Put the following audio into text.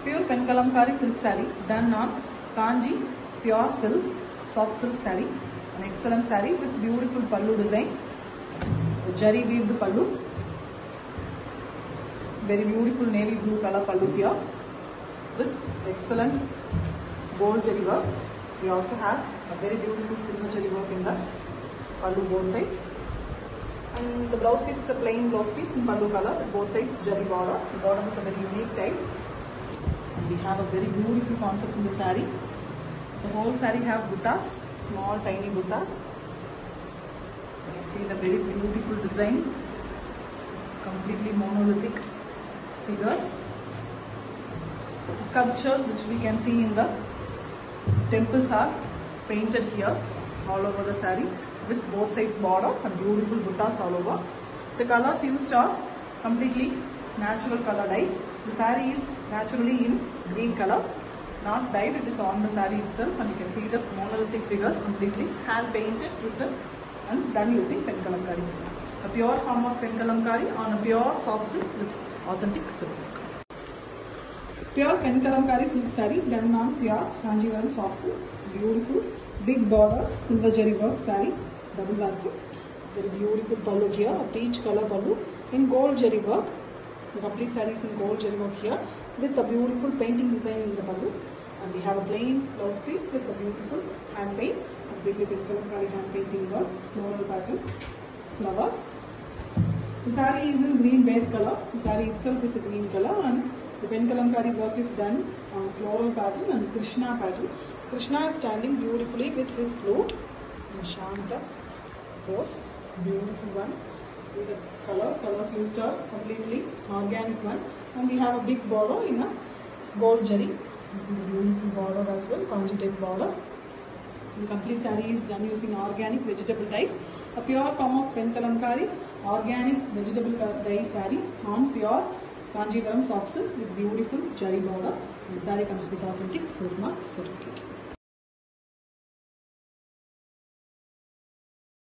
Pure Penkalamkari silk saree done on Kanji pure silk, soft silk saree. An excellent saree with beautiful pallu design. Jari weaved pallu. Very beautiful navy blue color pallu here with excellent gold jari work. We also have a very beautiful silver jari work in the pallu both sides. And the blouse piece is a plain blouse piece in pallu color with both sides jari border. The bottom is a very unique type. We have a very beautiful concept in the saree. The whole saree have buttas, small tiny buttas. You can see the very beautiful design, completely monolithic figures. The sculptures which we can see in the temples are painted here all over the saree with both sides border and beautiful buttas all over. The colors used are completely natural color dyes. The saree is naturally in green color, not dyed, it is on the saree itself, and you can see the monolithic figures completely hand painted with the, and done using Penkalamkari. A pure form of Penkalamkari on a pure soft silk with authentic silk. Pure Penkalamkari silk saree done on pure Kanjivaram soft silk. Beautiful big border silver jari work saree, double vacuum. Very beautiful pallu here, a peach color pallu in gold jari work. The complete saree is in gold jari work here with a beautiful painting design in the pallu. And we have a plain blouse piece with the beautiful hand paints, completely Penkalamkari hand painting work, floral pattern, flowers. The saree is in green base color. The saree itself is a green color, and the Penkalamkari work is done on floral pattern and Krishna pattern. Krishna is standing beautifully with his flute in Shanta pose. Beautiful one. See the colors used are completely organic one, and we have a big border in a gold jari. You see the beautiful border as well, Kanji type border. The complete saree is done using organic vegetable dyes. A pure form of Penkalamkari, organic vegetable dye saree on pure Kanjivaram soft silk with beautiful jari border. The saree comes with authentic silk mark certificate.